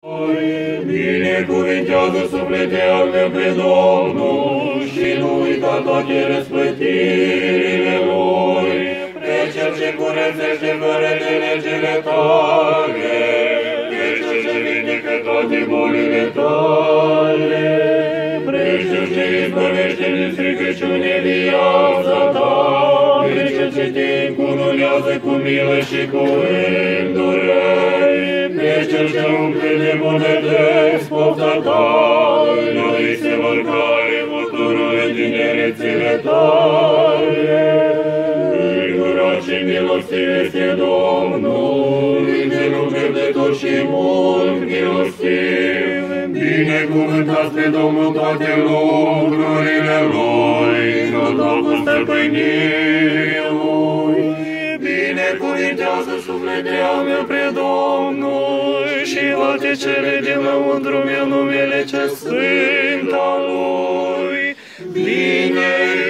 Binecuvintează suflete al meu pe Domnul și nu uita toate răspătirile Lui, pe Cel ce curățește fără de legile tale, pe Cel ce vindecă toate bolile tale, pe Cel ce izbăvește din stricăciune viața ta, pe Cel ce te încununează cu milă și cu îndurări, pe Cel ce umple de bunătăți pofta ta, lui se vor care futurul în tinerețile tale. Îndurat și milostiv este Domnul, îndelungător și mult milostiv. Binecuvântați pe Domnul toate lucrurile Lui, în locul stăpânirii Lui. Binecuvintează suflete al meu pe Domnul și toate cele din lăuntru meu numele ce sfânt al Lui. Bine